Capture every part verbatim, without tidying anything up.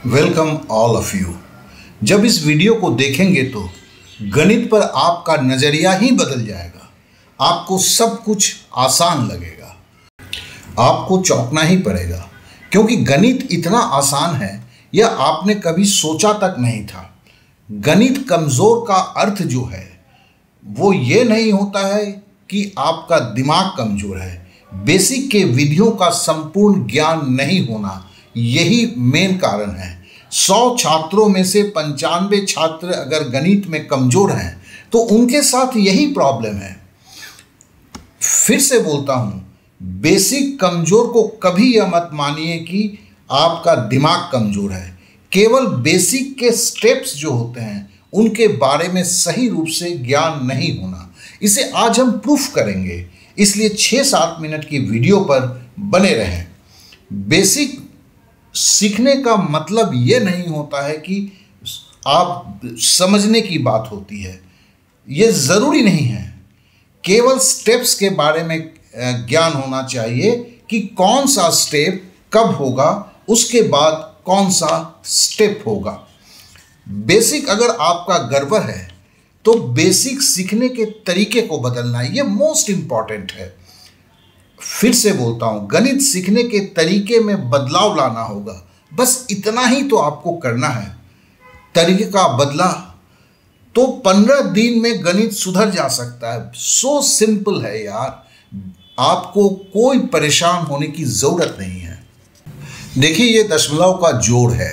Welcome all of you. जब इस video को देखेंगे तो गणित पर आपका नज़रिया ही बदल जाएगा। आपको सब कुछ आसान लगेगा, आपको चौंकना ही पड़ेगा क्योंकि गणित इतना आसान है यह आपने कभी सोचा तक नहीं था। गणित कमज़ोर का अर्थ जो है वो ये नहीं होता है कि आपका दिमाग कमज़ोर है, बेसिक के विधियों का संपूर्ण ज्ञान नहीं होना यही मेन कारण है। सौ छात्रों में से पंचानवे छात्र अगर गणित में कमज़ोर हैं तो उनके साथ यही प्रॉब्लम है। फिर से बोलता हूँ, बेसिक कमज़ोर को कभी यह मत मानिए कि आपका दिमाग कमज़ोर है। केवल बेसिक के स्टेप्स जो होते हैं उनके बारे में सही रूप से ज्ञान नहीं होना, इसे आज हम प्रूफ करेंगे। इसलिए छः सात मिनट की वीडियो पर बने रहें। बेसिक सीखने का मतलब ये नहीं होता है कि आप समझने की बात होती है, ये ज़रूरी नहीं है। केवल स्टेप्स के बारे में ज्ञान होना चाहिए कि कौन सा स्टेप कब होगा, उसके बाद कौन सा स्टेप होगा। बेसिक अगर आपका गड़बड़ है तो बेसिक सीखने के तरीके को बदलना ये मोस्ट इम्पॉर्टेंट है। फिर से बोलता हूँ, गणित सीखने के तरीके में बदलाव लाना होगा, बस इतना ही तो आपको करना है। तरीके का बदला तो पंद्रह दिन में गणित सुधर जा सकता है। सो सिंपल है यार, आपको कोई परेशान होने की ज़रूरत नहीं है। देखिए, ये दशमलव का जोड़ है।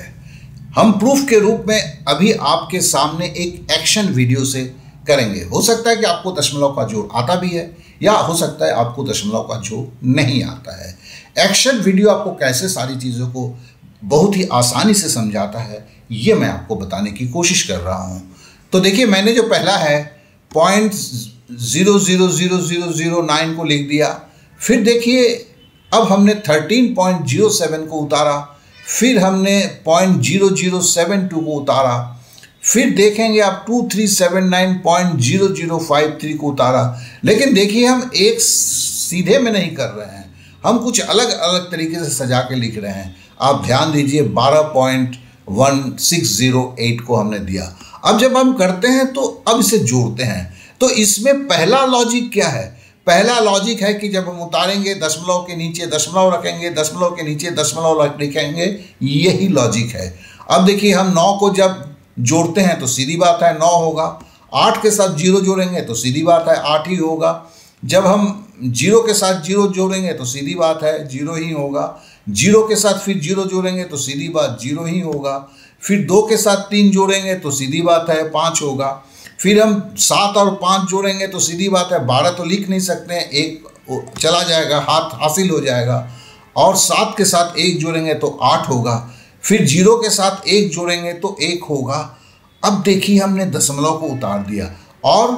हम प्रूफ के रूप में अभी आपके सामने एक एक्शन वीडियो से करेंगे। हो सकता है कि आपको दशमलव का जोड़ आता भी है या हो सकता है आपको दशमलव का जोड़ नहीं आता है। एक्शन वीडियो आपको कैसे सारी चीज़ों को बहुत ही आसानी से समझाता है ये मैं आपको बताने की कोशिश कर रहा हूँ। तो देखिए, मैंने जो पहला है point zero zero zero zero zero nine को लिख दिया। फिर देखिए, अब हमने थर्टीन पॉइंट ज़ीरो सेवन को उतारा, फिर हमने point zero zero seven two को उतारा, फिर देखेंगे आप two three seven nine point zero zero five three को उतारा। लेकिन देखिए, हम एक सीधे में नहीं कर रहे हैं, हम कुछ अलग अलग तरीके से सजा के लिख रहे हैं। आप ध्यान दीजिए, बारह point one six zero eight को हमने दिया। अब जब हम करते हैं तो अब इसे जोड़ते हैं। तो इसमें पहला लॉजिक क्या है? पहला लॉजिक है कि जब हम उतारेंगे दशमलव के नीचे दशमलव रखेंगे, दशमलव के नीचे दशमलव लिखेंगे, यही लॉजिक है। अब देखिए, हम नौ को जब जोड़ते हैं तो सीधी बात है नौ होगा। आठ के साथ जीरो जोड़ेंगे तो सीधी बात है आठ ही होगा। जब हम जीरो के साथ जीरो जोड़ेंगे तो सीधी बात है जीरो ही होगा। जीरो के साथ फिर जीरो जोड़ेंगे तो सीधी बात जीरो ही होगा। फिर दो के साथ तीन जोड़ेंगे तो सीधी बात है पाँच होगा। फिर हम सात और पाँच जोड़ेंगे तो सीधी बात है बारह तो लिख नहीं सकते हैं, एक चला जाएगा, हाथ हासिल हो जाएगा। और सात के साथ एक जोड़ेंगे तो आठ होगा। फिर जीरो के साथ एक जोड़ेंगे तो एक होगा। अब देखिए, हमने दशमलव को उतार दिया और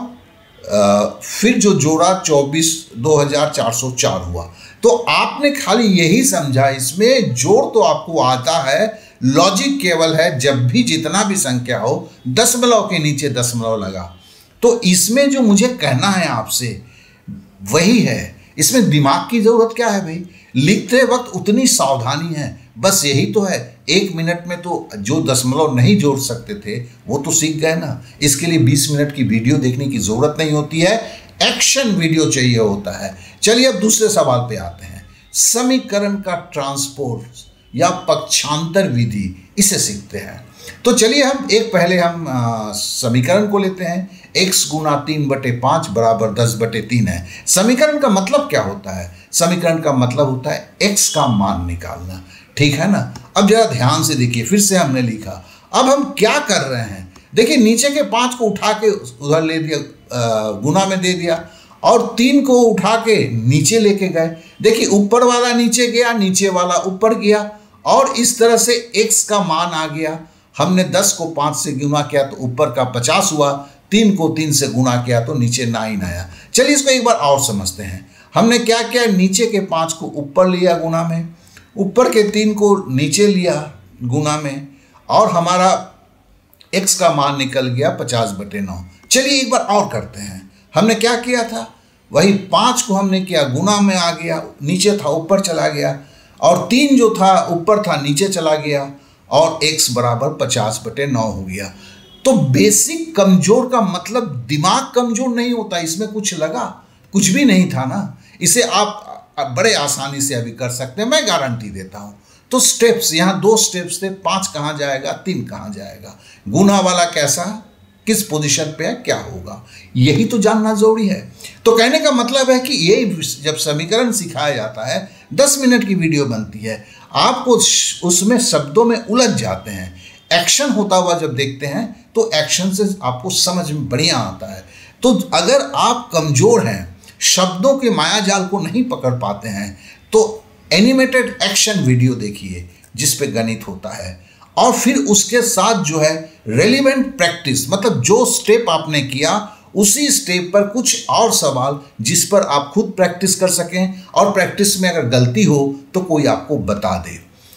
आ, फिर जो जोड़ा चौबीस दो हज़ार चार सौ चार हुआ। तो आपने खाली यही समझा, इसमें जोड़ तो आपको आता है, लॉजिक केवल है जब भी जितना भी संख्या हो दशमलव के नीचे दशमलव लगा। तो इसमें जो मुझे कहना है आपसे वही है। इसमें दिमाग की ज़रूरत क्या है भाई? लिखते वक्त उतनी सावधानी है, बस यही तो है। एक मिनट में तो जो दशमलव नहीं जोड़ सकते थे वो तो सीख गए ना। इसके लिए बीस मिनट की वीडियो देखने की ज़रूरत नहीं होती है, एक्शन वीडियो चाहिए होता है। चलिए अब दूसरे सवाल पे आते हैं। समीकरण का ट्रांसपोज या पक्षांतर विधि, इसे सीखते हैं। तो चलिए, हम एक पहले हम आ, समीकरण को लेते हैं। x गुना तीन बटे पाँच बराबर दस बटे तीन है। समीकरण का मतलब क्या होता है? समीकरण का मतलब होता है x का मान निकालना, ठीक है ना। अब जरा ध्यान से देखिए, फिर से हमने लिखा। अब हम क्या कर रहे हैं? देखिए, नीचे के पाँच को उठा के उधर ले दिया, गुना में दे दिया, और तीन को उठा के नीचे लेके गए। देखिए, ऊपर वाला नीचे गया, नीचे वाला ऊपर गया, और इस तरह से x का मान आ गया। हमने दस को पाँच से गुना किया तो ऊपर का पचास हुआ, तीन को तीन से गुना किया तो नीचे नाइन आया। चलिए इसको एक बार और समझते हैं। हमने क्या किया? नीचे के पाँच को ऊपर लिया गुना में, ऊपर के तीन को नीचे लिया गुना में, और हमारा x का मान निकल गया पचास बटे नौ। चलिए एक बार और करते हैं। हमने क्या किया था? वही पाँच को हमने किया गुना में आ गया, नीचे था ऊपर चला गया, और तीन जो था ऊपर था नीचे चला गया, और x बराबर पचास बटे नौ हो गया। तो बेसिक कमजोर का मतलब दिमाग कमजोर नहीं होता, इसमें कुछ लगा, कुछ भी नहीं था ना। इसे आप बड़े आसानी से अभी कर सकते हैं, मैं गारंटी देता हूं। तो स्टेप्स, यहां दो स्टेप्स थे, पांच कहां जाएगा, तीन कहां जाएगा, गुना वाला कैसा, किस पोजीशन पे है, क्या होगा, यही तो जानना जरूरी है। तो कहने का मतलब है कि ये जब समीकरण सिखाया जाता है, दस मिनट की वीडियो बनती है, आपको उसमें शब्दों में उलझ जाते हैं, एक्शन होता हुआ जब देखते हैं तो एक्शन से आपको समझ में बढ़िया आता है। तो अगर आप कमजोर हैं, शब्दों के मायाजाल को नहीं पकड़ पाते हैं, तो एनिमेटेड एक्शन वीडियो देखिए जिस पे गणित होता है, और फिर उसके साथ जो है रेलिवेंट प्रैक्टिस, मतलब जो स्टेप आपने किया उसी स्टेप पर कुछ और सवाल जिस पर आप खुद प्रैक्टिस कर सकें, और प्रैक्टिस में अगर गलती हो तो कोई आपको बता दे,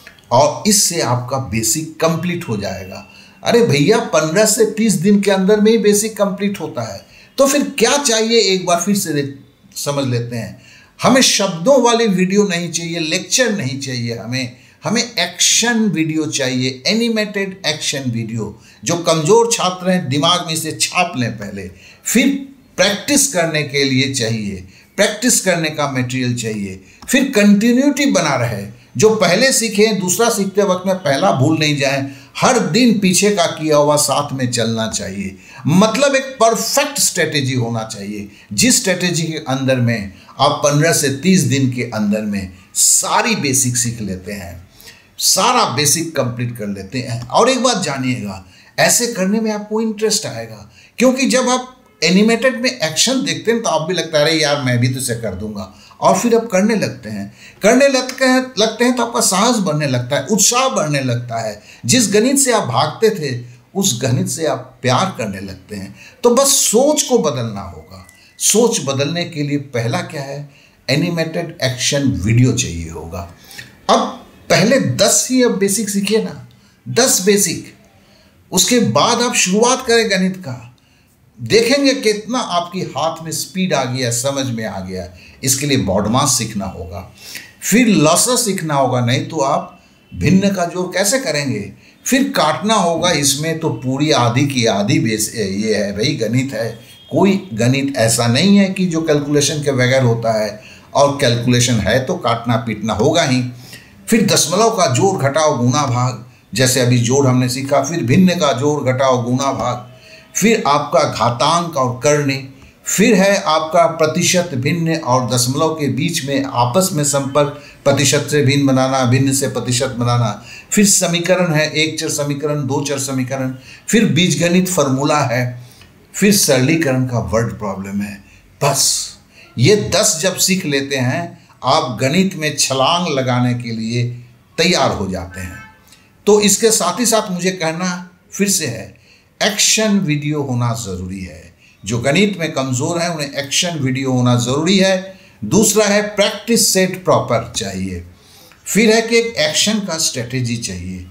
और इससे आपका बेसिक कंप्लीट हो जाएगा। अरे भैया पंद्रह से तीस दिन के अंदर में ही बेसिक कंप्लीट होता है। तो फिर क्या चाहिए, एक बार फिर से समझ लेते हैं। हमें शब्दों वाली वीडियो नहीं चाहिए, लेक्चर नहीं चाहिए, हमें हमें एक्शन वीडियो चाहिए, एनिमेटेड एक्शन वीडियो। जो कमजोर छात्र हैं दिमाग में इसे छाप लें पहले, फिर प्रैक्टिस करने के लिए चाहिए, प्रैक्टिस करने का मटेरियल चाहिए, फिर कंटिन्यूटी बना रहे। जो पहले सीखे दूसरा सीखते वक्त में पहला भूल नहीं जाए, हर दिन पीछे का किया हुआ साथ में चलना चाहिए। मतलब एक परफेक्ट स्ट्रेटेजी होना चाहिए, जिस स्ट्रेटेजी के अंदर में आप पंद्रह से तीस दिन के अंदर में सारी बेसिक सीख लेते हैं, सारा बेसिक कंप्लीट कर लेते हैं। और एक बात जानिएगा, ऐसे करने में आपको इंटरेस्ट आएगा, क्योंकि जब आप एनिमेटेड में एक्शन देखते हैं तो आप भी लगता है अरे यार मैं भी तो इसे कर दूंगा, और फिर आप करने लगते हैं करने लगते हैं लगते हैं तो आपका साहस बढ़ने लगता है, उत्साह बढ़ने लगता है। जिस गणित से आप भागते थे उस गणित से आप प्यार करने लगते हैं। तो बस सोच को बदलना होगा। सोच बदलने के लिए पहला क्या है, एनिमेटेड एक्शन वीडियो चाहिए होगा। अब पहले दस ही अब बेसिक सीखिए ना, दस बेसिक, उसके बाद आप शुरुआत करें गणित का। देखेंगे कितना आपकी हाथ में स्पीड आ गया, समझ में आ गया। इसके लिए बॉडमास सीखना होगा, फिर लॉसा सीखना होगा, नहीं तो आप भिन्न का जोड़ कैसे करेंगे, फिर काटना होगा। इसमें तो पूरी आधी की आधी बेस ये है भाई, गणित है। कोई गणित ऐसा नहीं है कि जो कैलकुलेशन के बगैर होता है, और कैलकुलेशन है तो काटना पीटना होगा ही। फिर दशमलव का जोड़ घटाओ गुणा भाग, जैसे अभी जोड़ हमने सीखा, फिर भिन्न का जोड़ घटाओ गुणा भाग, फिर आपका घातांक और करनी, फिर है आपका प्रतिशत, भिन्न और दशमलव के बीच में आपस में संपर्क, प्रतिशत से भिन्न बनाना, भिन्न से प्रतिशत बनाना, फिर समीकरण है, एक चर समीकरण, दो चर समीकरण, फिर बीजगणित फॉर्मूला है, फिर सरलीकरण का वर्ड प्रॉब्लम है। बस ये दस जब सीख लेते हैं आप गणित में छलांग लगाने के लिए तैयार हो जाते हैं। तो इसके साथ ही साथ मुझे कहना फिर से है, एक्शन वीडियो होना ज़रूरी है। जो गणित में कमज़ोर हैं उन्हें एक्शन वीडियो होना ज़रूरी है। दूसरा है प्रैक्टिस सेट प्रॉपर चाहिए। फिर है कि एक एक्शन का स्ट्रेटेजी चाहिए,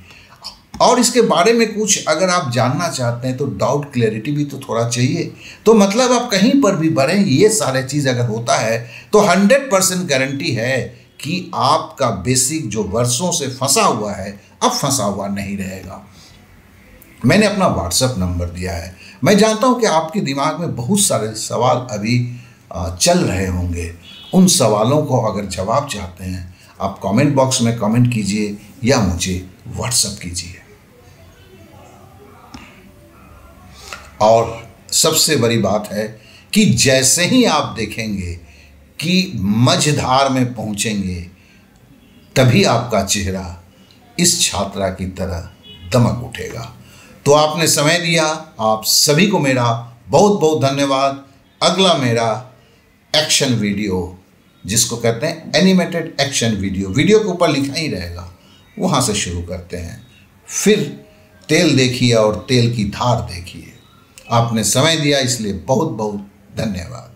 और इसके बारे में कुछ अगर आप जानना चाहते हैं तो डाउट क्लैरिटी भी तो थोड़ा चाहिए। तो मतलब आप कहीं पर भी बढ़ें, ये सारे चीज़ अगर होता है तो हंड्रेड परसेंट गारंटी है कि आपका बेसिक जो वर्षों से फंसा हुआ है अब फंसा हुआ नहीं रहेगा। मैंने अपना व्हाट्सएप नंबर दिया है। मैं जानता हूं कि आपके दिमाग में बहुत सारे सवाल अभी चल रहे होंगे। उन सवालों को अगर जवाब चाहते हैं आप कमेंट बॉक्स में कमेंट कीजिए या मुझे व्हाट्सएप कीजिए। और सबसे बड़ी बात है कि जैसे ही आप देखेंगे कि मझधार में पहुंचेंगे, तभी आपका चेहरा इस छात्रा की तरह दमक उठेगा। तो आपने समय दिया, आप सभी को मेरा बहुत बहुत धन्यवाद। अगला मेरा एक्शन वीडियो, जिसको कहते हैं एनिमेटेड एक्शन वीडियो, वीडियो के ऊपर लिखा ही रहेगा, वहाँ से शुरू करते हैं। फिर तेल देखिए और तेल की धार देखिए। आपने समय दिया इसलिए बहुत बहुत धन्यवाद।